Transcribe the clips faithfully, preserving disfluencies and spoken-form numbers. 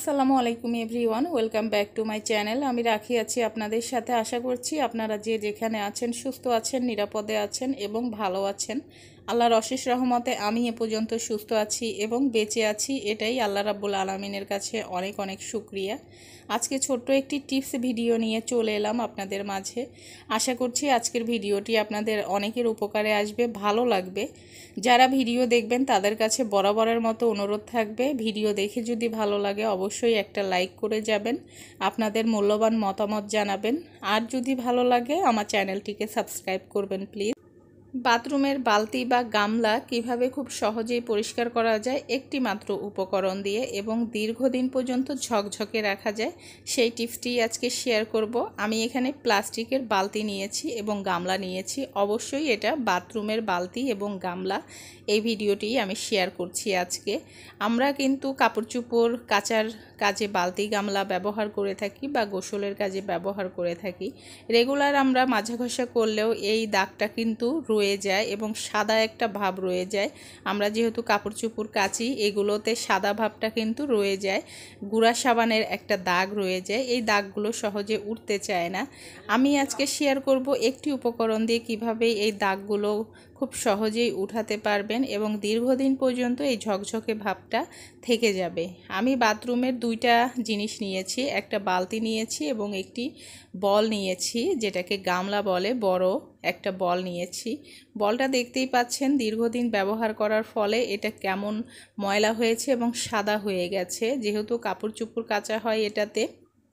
আসসালামু আলাইকুম everyone, welcome back to my channel. আমি রাখি আছি আপনাদের সাথে। আশা করছি আপনারা যে যেখানে আছেন সুস্থ আছেন, নিরাপদে আছেন এবং ভালো আছেন। আল্লাহর অশেষ রহমতে আমি এ পর্যন্ত সুস্থ আছি এবং বেঁচে আছি, এটাই আল্লাহ রাব্বুল আলামিনের কাছে অনেক অনেক শুকরিয়া। আজকে ছোট্ট একটি টিপস ভিডিও নিয়ে চলে এলাম আপনাদের মাঝে। আশা করছি আজকের ভিডিওটি আপনাদের অনেকের উপকারে আসবে, ভালো লাগবে। যারা ভিডিও দেখবেন তাদের কাছে বরাবরের মতো অনুরোধ থাকবে, ভিডিও দেখে যদি ভালো লাগে অবশ্যই একটা লাইক করে যাবেন, আপনাদের মূল্যবান মতামত জানাবেন। আর যদি ভালো লাগে আমার চ্যানেলটিকে সাবস্ক্রাইব করবেন প্লিজ। বাথরুমের বালতি বা গামলা কিভাবে খুব সহজেই পরিষ্কার করা যায় একটি মাত্র উপকরণ দিয়ে এবং দীর্ঘদিন পর্যন্ত ঝকঝকে রাখা যায়, সেই টিপসটি আজকে শেয়ার করব। আমি এখানে প্লাস্টিকের বালতি নিয়েছি এবং গামলা নিয়েছি। অবশ্যই এটা বাথরুমের বালতি এবং গামলা। এই ভিডিওটি আমি শেয়ার করছি আজকে। আমরা কিন্তু কাপড় চোপড় কাচার কাজে বালতি গামলা ব্যবহার করে থাকি বা গোসলের কাজে ব্যবহার করে থাকি। রেগুলার আমরা মাজা ঘষা করলেও এই দাগটা কিন্তু রয়ে যায় এবং সাদা একটা ভাব রয়ে যায়। আমরা যেহেতু কাপড় চোপড় কাচি, এগুলোতে সাদা ভাবটা কিন্তু রয়ে যায়, গুঁড়া সাবানের একটা দাগ রয়ে যায়। এই দাগগুলো সহজে উঠতে চায় না। আমি আজকে শেয়ার করব একটি উপকরণ দিয়ে কিভাবে এই দাগগুলো খুব সহজেই উঠাতে পারবেন এবং দীর্ঘদিন পর্যন্ত এই ঝকঝকে ভাবটা থেকে যাবে। আমি বাথরুমের দুইটা জিনিস নিয়েছি, একটা বালতি নিয়েছি এবং একটি বল নিয়েছি, যেটাকে গামলা বলে, বড় একটা বল নিয়েছি। বলটা দেখতেই পাচ্ছেন দীর্ঘদিন ব্যবহার করার ফলে এটা কেমন ময়লা হয়েছে এবং সাদা হয়ে গেছে। যেহেতু কাপড় চোপড় কাচা হয় এটাতে,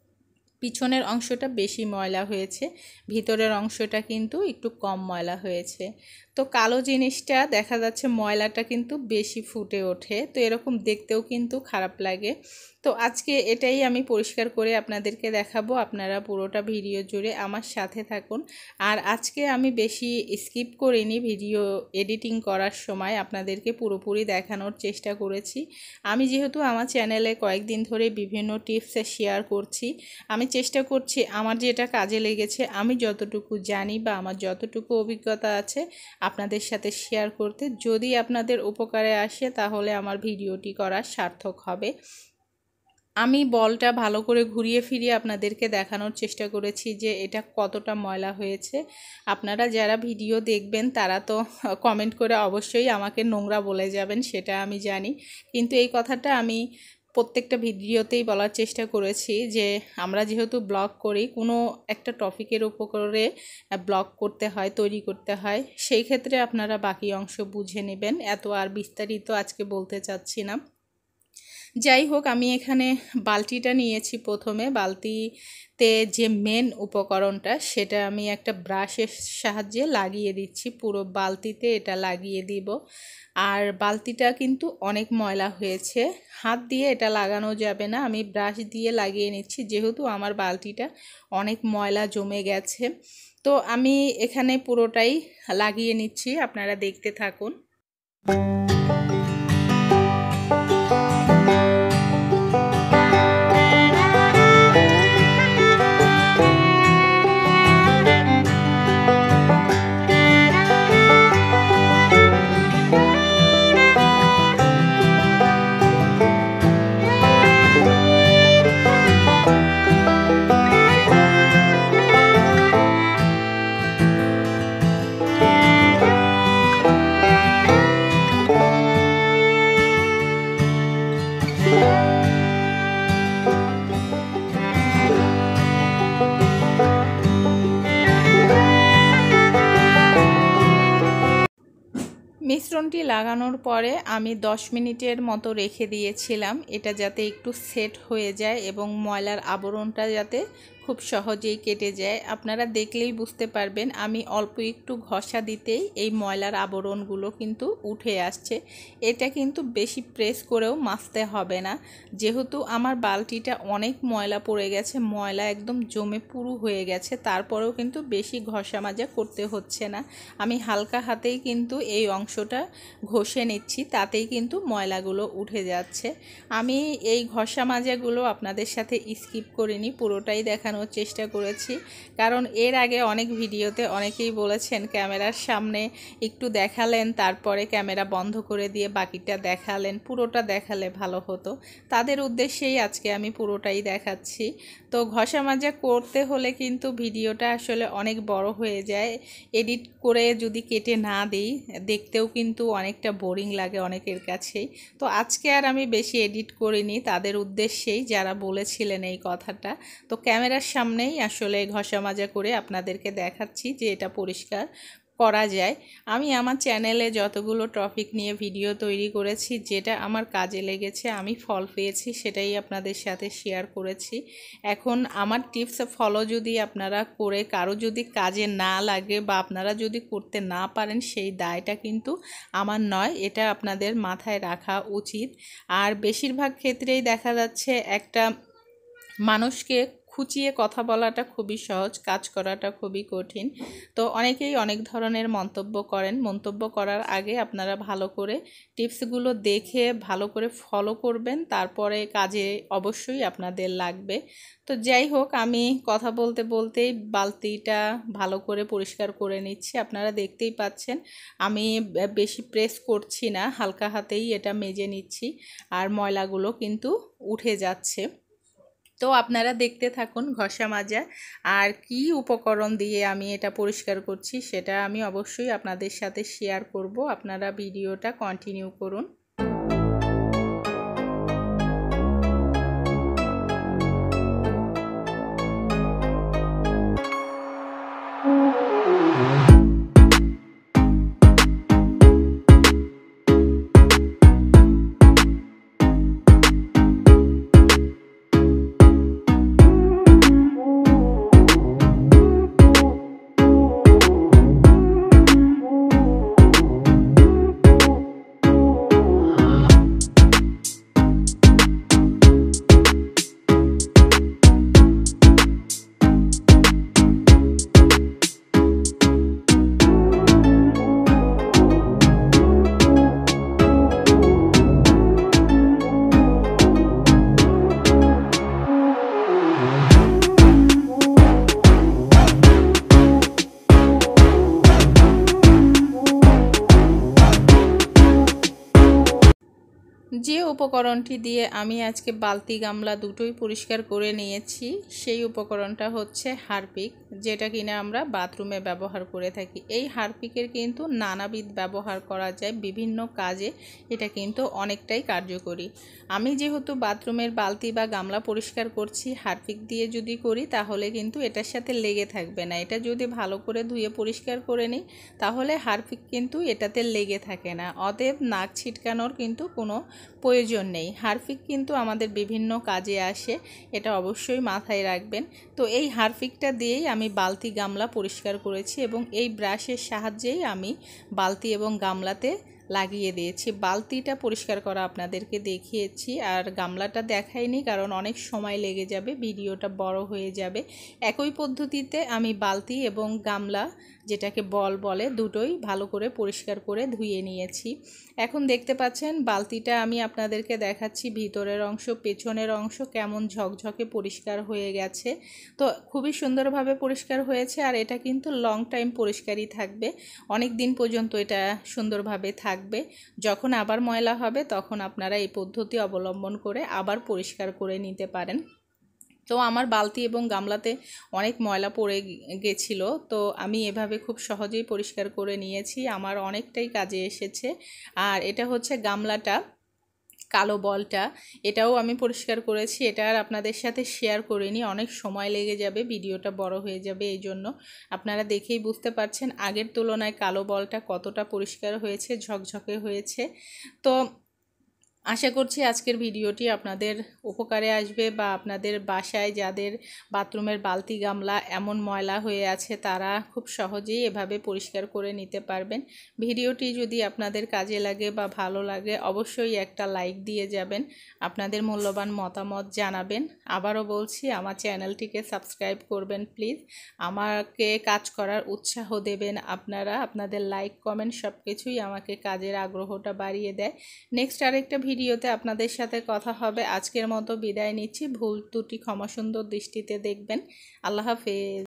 পিছনের অংশটা বেশি ময়লা হয়েছে, ভিতরের অংশটা কিন্তু একটু কম ময়লা হয়েছে। তো কালো জিনিসটা দেখা যাচ্ছে ময়লাটা কিন্তু বেশি ফুটে ওঠে, তো এরকম দেখতেও কিন্তু খারাপ লাগে। তো আজকে এটাই আমি পরিষ্কার করে আপনাদেরকে দেখাবো। আপনারা পুরোটা ভিডিও জুড়ে আমার সাথে থাকুন। আর আজকে আমি বেশি স্কিপ করিনি, ভিডিও এডিটিং করার সময় আপনাদেরকে পুরোপুরি দেখানোর চেষ্টা করেছি। আমি যেহেতু আমার চ্যানেলে কয়েকদিন ধরে বিভিন্ন টিপস শেয়ার করছি, আমি চেষ্টা করছি আমার যেটা কাজে লেগেছে, আমি যতটুকু জানি বা আমার যতটুকু অভিজ্ঞতা আছে আপনাদের সাথে শেয়ার করতে। যদি আপনাদের উপকারে আসে তাহলে আমার ভিডিওটি করা সার্থক হবে। আমি বলটা ভালো করে ঘুরিয়ে ফিরিয়ে আপনাদেরকে দেখানোর চেষ্টা করেছি যে এটা কতটা ময়লা হয়েছে। আপনারা যারা ভিডিও দেখবেন তারা তো কমেন্ট করে অবশ্যই আমাকে নোংরা বলে যাবেন, সেটা আমি জানি, কিন্তু এই কথাটা আমি প্রত্যেকটা ভিডিওতেই বলার চেষ্টা করেছি যে আমরা যেহেতু ব্লগ করি, কোনো একটা টপিকের উপরে ব্লগ করতে হয়, তৈরি করতে হয়, সেই ক্ষেত্রে আপনারা বাকি অংশ বুঝে নেবেন। এত আর বিস্তারিত আজকে বলতে চাচ্ছি না। যাই হোক, আমি এখানে বালতিটা নিয়েছি। প্রথমে বালতিতে যে মেন উপকরণটা সেটা আমি একটা ব্রাশের সাহায্যে লাগিয়ে দিচ্ছি, পুরো বালতিতে এটা লাগিয়ে দিব। আর বালতিটা কিন্তু অনেক ময়লা হয়েছে, হাত দিয়ে এটা লাগানো যাবে না, আমি ব্রাশ দিয়ে লাগিয়ে নিচ্ছি যেহেতু আমার বালতিটা অনেক ময়লা জমে গেছে। তো আমি এখানে পুরোটাই লাগিয়ে নিচ্ছি, আপনারা দেখতে থাকুন। মিশ্রণটি লাগানোর পরে আমি দশ মিনিটের মতো রেখে দিয়েছিলাম, এটা যাতে একটু সেট হয়ে যায় এবং ময়লার আবরণটা যাতে খুব সহজেই কেটে যায়। আপনারা দেখলেই বুঝতে পারবেন আমি অল্প একটু ঘষা দিতেই এই ময়লার আবরণগুলো কিন্তু উঠে আসছে। এটা কিন্তু বেশি প্রেস করেও মাজতে হবে না, যেহেতু আমার বালতিটা অনেক ময়লা পড়ে গেছে, ময়লা একদম জমে পুরু হয়ে গেছে, তারপরেও কিন্তু বেশি ঘষা মাজা করতে হচ্ছে না। আমি হালকা হাতেই কিন্তু এই অংশটা ঘষে নিচ্ছি, তাতেই কিন্তু ময়লাগুলো উঠে যাচ্ছে। আমি এই ঘষা মাজাগুলো আপনাদের সাথে স্কিপ করিনি, পুরোটাই দেখানো দেখানোর চেষ্টা করেছি, কারণ এর আগে অনেক ভিডিওতে অনেকেই বলেছেন ক্যামেরার সামনে একটু দেখালেন তারপরে ক্যামেরা বন্ধ করে দিয়ে বাকিটা দেখালেন, পুরোটা দেখালে ভালো হতো। তাদের উদ্দেশ্যেই আজকে আমি পুরোটাই দেখাচ্ছি। তো ঘষা মাজা করতে হলে কিন্তু ভিডিওটা আসলে অনেক বড় হয়ে যায়, এডিট করে যদি কেটে না দিই দেখতেও কিন্তু অনেকটা বোরিং লাগে অনেকের কাছেই। তো আজকে আর আমি বেশি এডিট করিনি, তাদের উদ্দেশ্যেই যারা বলেছিলেন এই কথাটা। তো ক্যামেরার সামনেই আসলে ঘষা মাজা করে আপনাদেরকে দেখাচ্ছি যে এটা পরিষ্কার করা যায়। আমি আমার চ্যানেলে যতগুলো টপিক নিয়ে ভিডিও তৈরি করেছি, যেটা আমার কাজে লেগেছে, আমি ফল পেয়েছি, সেটাই আপনাদের সাথে শেয়ার করেছি। এখন আমার টিপস ফলো যদি আপনারা করে কারো যদি কাজে না লাগে বা আপনারা যদি করতে না পারেন, সেই দায়টা কিন্তু আমার নয়, এটা আপনাদের মাথায় রাখা উচিত। আর বেশিরভাগ ক্ষেত্রেই দেখা যাচ্ছে একটা মানুষকে খুঁচিয়ে কথা বলাটা খুবই সহজ, কাজ করাটা খুবই কঠিন। তো অনেকেই অনেক ধরনের মন্তব্য করেন, মন্তব্য করার আগে আপনারা ভালো করে টিপসগুলো দেখে ভালো করে ফলো করবেন, তারপরে কাজে অবশ্যই আপনাদের লাগবে। তো যাই হোক, আমি কথা বলতে বলতেই বালতিটা ভালো করে পরিষ্কার করে নিচ্ছি। আপনারা দেখতেই পাচ্ছেন আমি বেশি প্রেস করছি না, হালকা হাতেই এটা মেজে নিচ্ছি, আর ময়লাগুলো কিন্তু উঠে যাচ্ছে। তো আপনারা দেখতে থাকুন ঘষা মাজা আর কি উপকরণ দিয়ে আমি এটা পরিষ্কার করছি, সেটা আমি অবশ্যই আপনাদের সাথে শেয়ার করব। আপনারা ভিডিওটা কন্টিনিউ করুন। যে উপকরণটি দিয়ে আমি আজকে বালতি গামলা দুটোই পরিষ্কার করে নিয়েছি, সেই উপকরণটা হচ্ছে হারপিক, যেটা কিনা আমরা বাথরুমে ব্যবহার করে থাকি। এই হারপিকের কিন্তু নানাবিধ ব্যবহার করা যায় বিভিন্ন কাজে, এটা কিন্তু অনেকটাই কার্যকরী। আমি যেহেতু বাথরুমের বালতি বা গামলা পরিষ্কার করছি হারপিক দিয়ে যদি করি, তাহলে কিন্তু এটার সাথে লেগে থাকবে না। এটা যদি ভালো করে ধুয়ে পরিষ্কার করে নিই তাহলে হারপিক কিন্তু এটাতে লেগে থাকে না, অতএব নাক ছিটকানোর কিন্তু কোনো প্রয়োজন নেই। হারপিক কিন্তু আমাদের বিভিন্ন কাজে আসে, এটা অবশ্যই মাথায় রাখবেন। তো এই হারপিকটা দিয়েই আমি বালতি গামলা পরিষ্কার করেছি এবং এই ব্রাশের সাহায্যেই আমি বালতি এবং গামলাতে লাগিয়ে দিয়েছি। বালতিটা পরিষ্কার করা আপনাদেরকে দেখিয়েছি, আর গামলাটা দেখাইনি কারণ অনেক সময় লেগে যাবে, ভিডিওটা বড় হয়ে যাবে। একই পদ্ধতিতে আমি বালতি এবং গামলা, যেটাকে বল বলে, দুটোই ভালো করে পরিষ্কার করে ধুয়ে নিয়েছি। এখন দেখতে পাচ্ছেন বালতিটা আমি আপনাদেরকে দেখাচ্ছি, ভিতরের অংশ পেছনের অংশ কেমন ঝকঝকে পরিষ্কার হয়ে গেছে। তো খুবই সুন্দরভাবে পরিষ্কার হয়েছে, আর এটা কিন্তু লং টাইম পরিষ্কারই থাকবে, অনেক দিন পর্যন্ত এটা সুন্দরভাবে থাকবে। যখন আবার ময়লা হবে তখন আপনারা এই পদ্ধতি অবলম্বন করে আবার পরিষ্কার করে নিতে পারেন। তো আমার বালতি এবং গামলাতে অনেক ময়লা পড়ে গেছিল, তো আমি এভাবে খুব সহজেই পরিষ্কার করে নিয়েছি, আমার অনেকটাই কাজে এসেছে। আর এটা হচ্ছে গামলাটা, কালো বলটা, এটাও আমি পরিষ্কার করেছি। এটা আর আপনাদের সাথে শেয়ার করিনি, অনেক সময় লেগে যাবে, ভিডিওটা বড় হয়ে যাবে, এই জন্য আপনারা দেখেই বুঝতে পারছেন আগের তুলনায় কালো বলটা কতটা পরিষ্কার হয়েছে, ঝকঝকে হয়েছে। তো আশা করছি আজকের ভিডিওটি আপনাদের উপকারে আসবে, বা আপনাদের বাসায় যাদের বাথরুমের বালতি গামলা এমন ময়লা হয়ে আছে তারা খুব সহজেই এভাবে পরিষ্কার করে নিতে পারবেন। ভিডিওটি যদি আপনাদের কাজে লাগে বা ভালো লাগে অবশ্যই একটা লাইক দিয়ে যাবেন, আপনাদের মূল্যবান মতামত জানাবেন। আবারও বলছি আমার চ্যানেলটিকে সাবস্ক্রাইব করবেন প্লিজ, আমাকে কাজ করার উৎসাহ দেবেন আপনারা, আপনাদের লাইক কমেন্ট সব কিছুই আমাকে কাজের আগ্রহটা বাড়িয়ে দেয়। নেক্সট আরেকটা ভিডিও ভিডিওতে আপনাদের সাথে কথা হবে। আজকের মতো বিদায় নিচ্ছি, ভুল ত্রুটি ক্ষমা সুন্দর দৃষ্টিতে দেখবেন। আল্লাহ হাফেজ।